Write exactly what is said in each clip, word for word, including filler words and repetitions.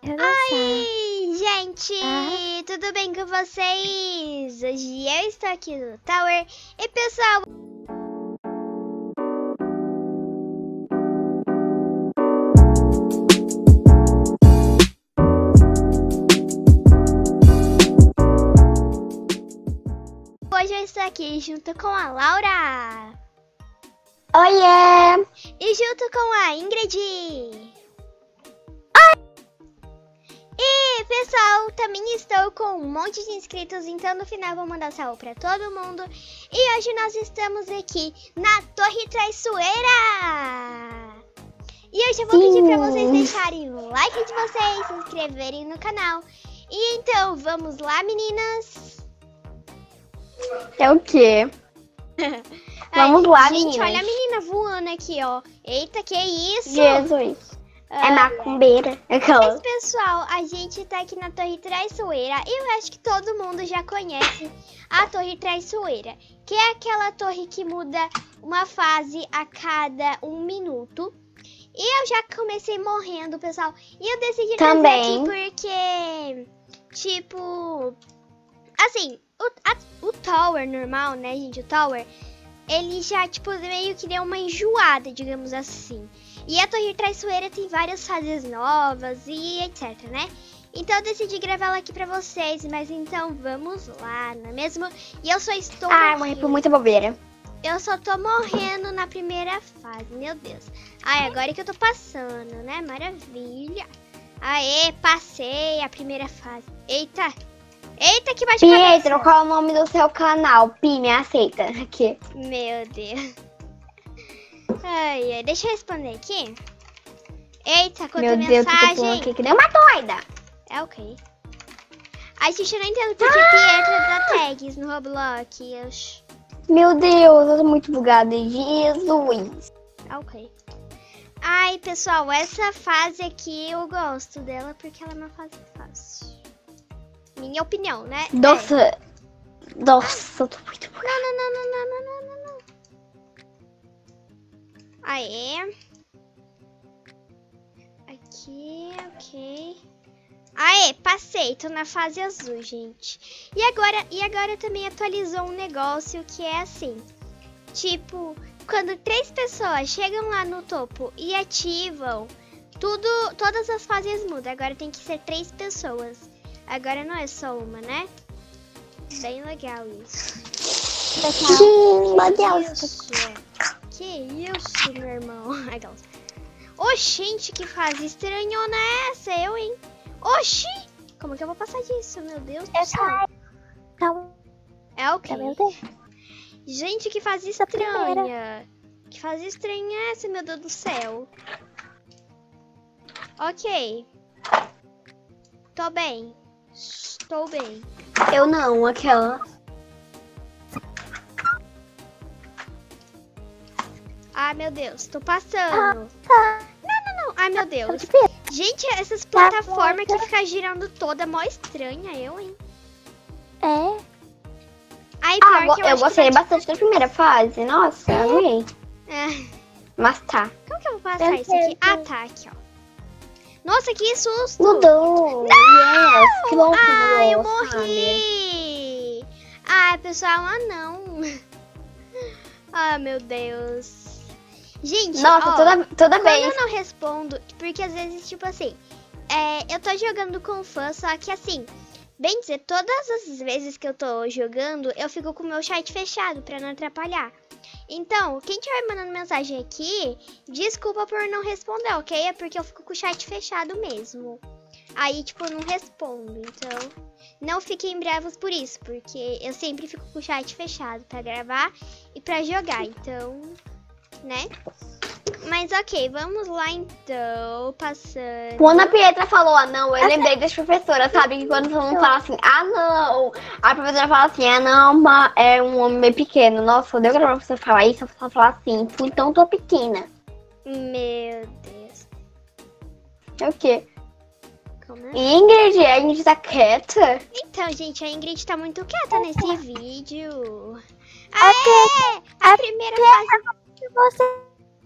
Oi, gente! Ah. Tudo bem com vocês? Hoje eu estou aqui no Tower. E pessoal, hoje eu estou aqui junto com a Laura. Oiê! E junto com a Ingrid. E pessoal, também estou com um monte de inscritos, então no final vou mandar salve pra todo mundo. E hoje nós estamos aqui na Torre Traiçoeira. E hoje eu vou Sim. pedir pra vocês deixarem o like de vocês, se inscreverem no canal. E então, vamos lá, meninas? É o quê? Vamos Ai, lá, gente, meninas. olha a menina voando aqui, ó. Eita, que isso? Jesus. Ah, É macumbeira. Aquela. Mas, pessoal, a gente tá aqui na Torre Traiçoeira e eu acho que todo mundo já conhece a Torre Traiçoeira, que é aquela torre que muda uma fase a cada um minuto. E eu já comecei morrendo, pessoal. E eu decidi trazer Também. aqui porque, tipo, assim, o, a- o Tower normal, né, gente, o Tower, ele já, tipo, meio que deu uma enjoada, digamos assim. E a Torre Traiçoeira tem várias fases novas e etc, né? Então eu decidi gravar ela aqui pra vocês, mas então vamos lá, não é mesmo? E eu só estou Ah, morri morrendo. por muita bobeira. Eu só tô morrendo na primeira fase, meu Deus. Ai, agora que eu tô passando, né? Maravilha. Aê, passei a primeira fase. Eita. Eita, que bate Pietro, cabeça. qual é o nome do seu canal? Pi, me aceita. Aqui. Meu Deus. Ai, ai, deixa eu responder aqui. Eita, quanta Meu Deus, eu tô mensagem. pulando aqui que nem uma doida. É ok. Ai, gente, eu não entendo porque ah! Pietra dá tags no Roblox. Eu... Meu Deus, eu tô muito bugada. Jesus. É ok. Ai, pessoal, essa fase aqui eu gosto dela porque ela é uma fase fácil. Minha opinião, né? Nossa. É. Nossa, eu tô muito bugada. Não, não, não, não, não, não, não, não. Aê. Aqui, ok. Aê, passei, tô na fase azul, gente. E agora, e agora também atualizou um negócio que é assim. Tipo, quando três pessoas chegam lá no topo e ativam, tudo, todas as fases mudam. Agora tem que ser três pessoas. Agora não é só uma, né? Bem legal isso. Sim, meu Deus. Isso, é. Que isso, meu irmão. Aquelas. Oxente, que fase estranhona é essa, eu, hein? Oxi! Como que eu vou passar disso, meu Deus do céu? Não. É o quê? Meu Deus. Gente, que fase estranha. Que fase estranha é essa, meu Deus do céu? Ok. Tô bem. Estou bem. Eu não, aquela. Ah, meu Deus, tô passando. Não, não, não. Ai, meu Deus. Gente, essas plataformas que ficam girando toda, mó estranha, eu, hein? É. Aí, pior Ah, que eu, eu acho gostei que vai, bastante da primeira fase. Nossa, eu amei. tipo, é. Mas tá. Como que eu vou passar Eu isso aqui? sei, Ah, tá, aqui, ó. Nossa, que susto! Mudou. Yes. Que bom que Ah, eu mudou, sabe? morri! Ah, pessoal, ah, não. Ah, meu Deus. Gente, Nossa, ó, toda, toda quando vez. eu não respondo, porque às vezes, tipo assim, é, eu tô jogando com fã, só que assim, bem dizer, todas as vezes que eu tô jogando, eu fico com o meu chat fechado pra não atrapalhar. Então, quem estiver mandando mensagem aqui, desculpa por não responder, ok? É porque eu fico com o chat fechado mesmo. Aí, tipo, eu não respondo, então não fiquem bravos por isso, porque eu sempre fico com o chat fechado pra gravar e pra jogar, então, né? Mas ok, vamos lá então, passando. Quando a Pietra falou ah não, eu lembrei das professoras, sabe? Que quando todo mundo fala assim, ah não, a professora fala assim, ah não, uma- é um homem bem pequeno. Nossa, deu pra professora falar isso, a professora falar assim, então tô pequena. Meu Deus. É o quê? Como é? Ingrid, a gente tá quieta? Então, gente, a Ingrid tá muito quieta nesse vídeo. Aê! A primeira fase... Você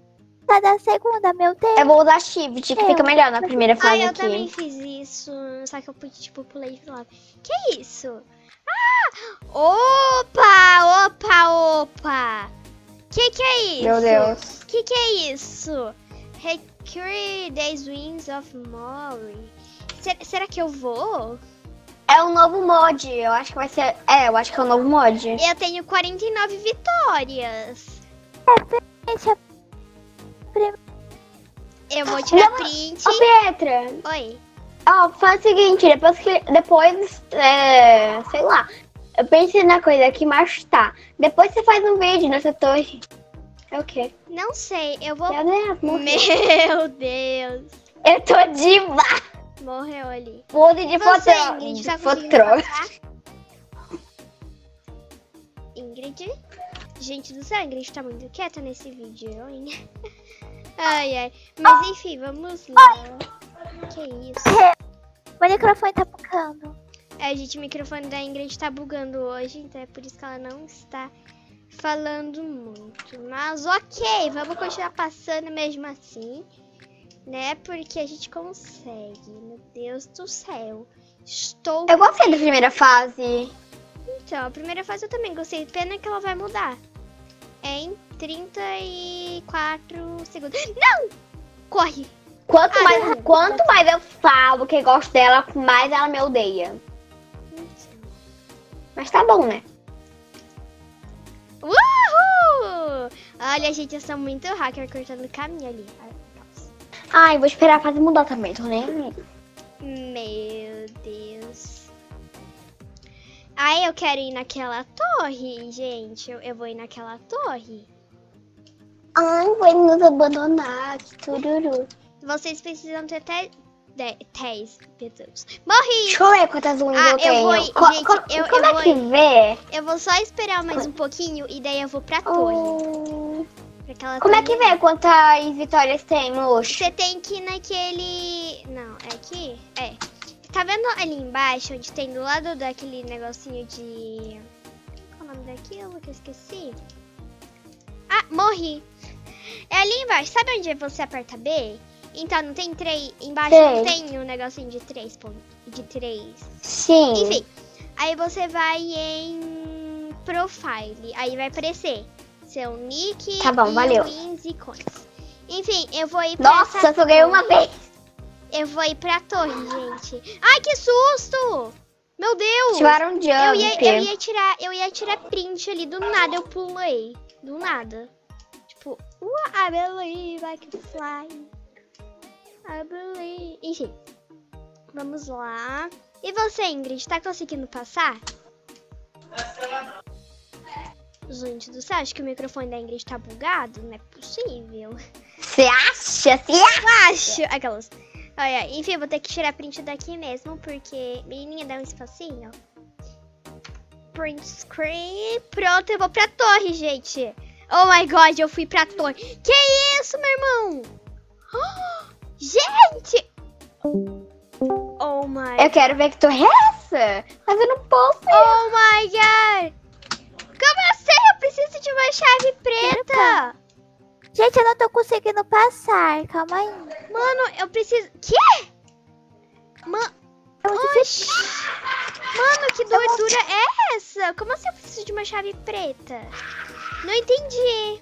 voltar da segunda, meu Deus. Eu vou usar shift, que fica melhor na primeira fase Ah, eu aqui. também fiz isso. Só que eu pude, tipo, pulei de lado. Que isso? Ah! Opa! Opa! Opa! Que que é isso? Meu Deus. Que que é isso? Recure Days Wings of Mori. Será, será que eu vou? É um novo mod, eu acho que vai ser... É, eu acho que é um novo mod. Eu tenho quarenta e nove vitórias. Gente, a prim- Eu vou tirar Não, print. Ô, Pietra, Oi. ó, faz o seguinte, depois que... Depois, é, sei lá, eu pensei na coisa aqui, mas tá. Depois você faz um vídeo nessa torre. É o quê? Não sei, eu vou... Meu Deus, morreu. Meu Deus. Eu tô diva. Morreu ali. Mude de Você, foto. Ingrid, De tá conseguindo foto. passar? Ingrid? Gente do céu, a Ingrid tá muito quieta nesse vídeo, hein? Ai, ai. Mas enfim, vamos lá. Que isso? meu microfone tá bugando. É, gente, o microfone da Ingrid tá bugando hoje, então é por isso que ela não está falando muito. Mas ok, vamos continuar passando mesmo assim, né? Porque a gente consegue. Meu Deus do céu. Estou... Eu gostei da primeira fase. Então, a primeira fase eu também gostei. Pena que ela vai mudar. É em trinta e quatro segundos. Não! Corre! Quanto, Ah, mais, não. quanto mais eu falo que gosto dela, mais ela me odeia. Mas tá bom, né? Uhul! Olha, gente, eu sou muito hacker cortando o caminho ali. Ai, vou esperar a fase mudar também, tô nem aí. Meu Deus. Ai, eu quero ir naquela torre, gente. Eu, eu vou ir naquela torre. Ai, vai nos abandonar, que tururu. Vocês precisam ter até dez pessoas. Morri! Deixa eu ver quantas unhas Ah, eu eu tenho. vou ir- Co- gente, co- eu- como eu é vou que ir. vê? Eu vou só esperar mais um pouquinho e daí eu vou pra torre. Oh, Pra aquela como é torre. que vê quantas vitórias tem, moço? Você tem que ir naquele... Não, é aqui? É. Tá vendo ali embaixo, onde tem do lado daquele negocinho de... Qual é o nome daquilo que eu esqueci? Ah, morri. É ali embaixo. Sabe onde você aperta B? Então, não tem três... Embaixo Sei. não tem um negocinho de três pontos. De três. Sim. Enfim. Aí você vai em... Profile. Aí vai aparecer seu nick Tá bom, e valeu. wins e coins. Enfim, eu vou ir pra Nossa, essa eu só ganhei uma torre. vez. Eu vou ir pra torre, gente. Ai, que susto! Meu Deus! Tiveram um jump. Eu ia, eu ia tirar, eu ia tirar print ali do nada, eu pulei. Do nada. Tipo, "Ua, I believe I can fly. I believe. Enfim. Vamos lá. E você, Ingrid, tá conseguindo passar? Gente do céu, acho que o microfone da Ingrid tá bugado. Não é possível. Você acha? Você acha? Acho. Aquelas. Olha, enfim, eu vou ter que tirar print daqui mesmo, porque... Menininha, dá um espacinho. Print screen. Pronto, eu vou pra torre, gente. Oh my god, eu fui pra torre. Que isso, meu irmão? Oh, gente! Oh my... Eu quero ver que torre é essa. Fazendo post. Oh my god! Como assim? Eu preciso de uma chave preta. Gente, eu não tô conseguindo passar. Calma aí. Mano, eu preciso... Quê? Mano... É muito Oxi. Mano, que doidura é essa? Como assim eu preciso de uma chave preta? Não entendi.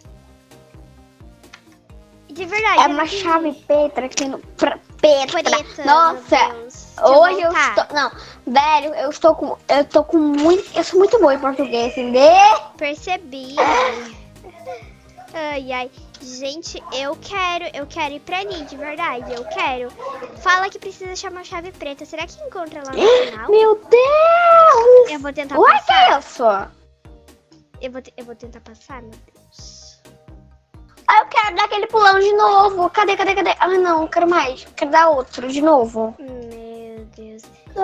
De verdade. É eu não uma entendi. chave Petra aqui no... pra- Petra. Preta. Nossa. meu Deus. Deixa Hoje eu voltar. estou... Não, velho, eu estou com... Eu tô com muito... Eu sou muito boa em português, entendeu? Percebi. Ai, ai. Gente, eu quero, eu quero ir pra ali, de verdade, eu quero. Fala que precisa achar uma chave preta. Será que encontra lá no final? Meu Deus! Eu vou tentar Ué, que passar. é isso? Eu vou, te- eu vou tentar passar, meu Deus. Ah, eu quero dar aquele pulão de novo. Cadê, cadê, cadê? Ah, não, quero mais. Quero dar outro de novo. Meu Deus.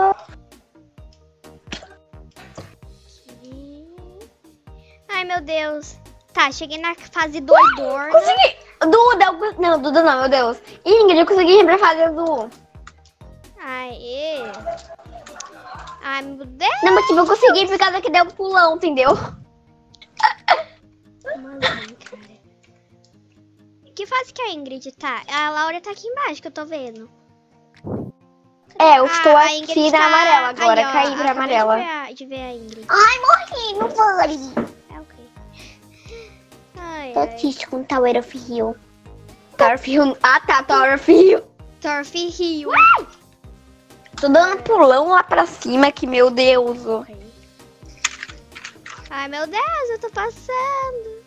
Aqui. Ai, meu Deus. Tá, cheguei na fase doidorna. Consegui! Duda, eu... não, Duda não, meu Deus. Ingrid, eu consegui ir pra fase azul. Aê. Ai, meu Deus. Não, mas tipo, eu consegui por causa que deu um pulão, entendeu? Como assim, cara? Que fase que a Ingrid tá? A Laura tá aqui embaixo, que eu tô vendo. É, eu estou Ah, a aqui Ingrid na tá- amarela agora, Aí, ó, caí pra acabei amarela. De ver, a, de ver a Ingrid. Ai, morri, não vale. É ok. Ai, Tô ai. triste com Tower of Hill. Tower of Hill. Ah, tá, Tower of Hill. Torf Rio. Tô dando um pulão lá pra cima aqui, meu Deus. Ok. Ai, meu Deus, eu tô passando.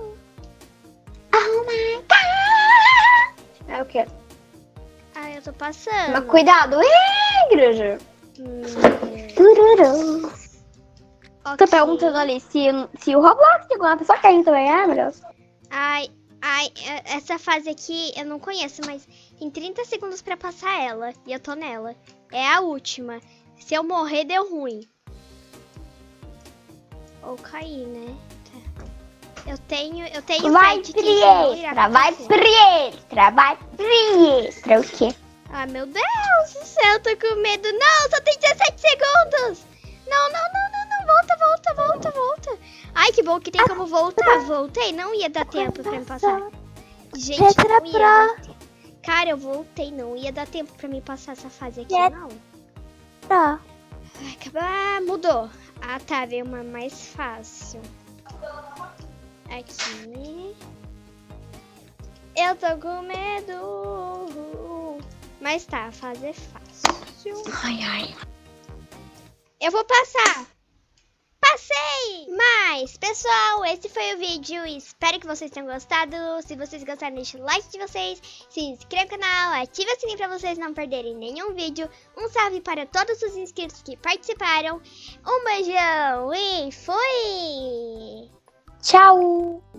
Oh my God. É o quê? Ai, eu tô passando. Mas cuidado. Ih, igreja. Hum, Tururu. Tô ok. perguntando ali se, se o Roblox tem alguma pessoa caindo também. Ai, meu Deus. Ai, ai, é- essa fase aqui eu não conheço, mas tem trinta segundos pra passar ela. E eu tô nela. É a última. Se eu morrer, deu ruim. Ou cair, né? Tá. Eu tenho, eu tenho Vai fé de que isso não irá priestra, vai acontecer. priestra, vai priestra. O quê? Ai, meu Deus do céu, eu tô com medo. Não, só tem dezessete segundos. Não, não, não, não, não. Volta, volta, volta, volta. Ai, que bom que tem como voltar. Voltei, não ia dar tempo pra me passar. Gente, Petra não ia dar tempo. Cara, eu voltei, não ia dar tempo pra me passar essa fase aqui, Petra. não. Ó, Ai, ah, mudou. Ah, tá, veio uma mais fácil. Aqui. Eu tô com medo. Mas tá, a fase é fácil. Ai, ai. Eu vou passar. Passei! Mas, pessoal, esse foi o vídeo. Espero que vocês tenham gostado. Se vocês gostaram, deixa o like de vocês. Se inscreva no canal, ative o sininho pra vocês não perderem nenhum vídeo. Um salve para todos os inscritos que participaram. Um beijão e fui! Tchau.